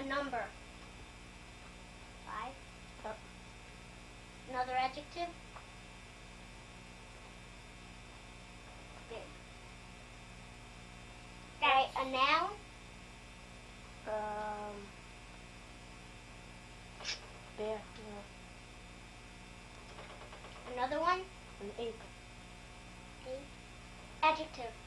A number. 5. Yep. Another adjective. Big. Alright, a noun. Bear. Another one. An ape. Adjective.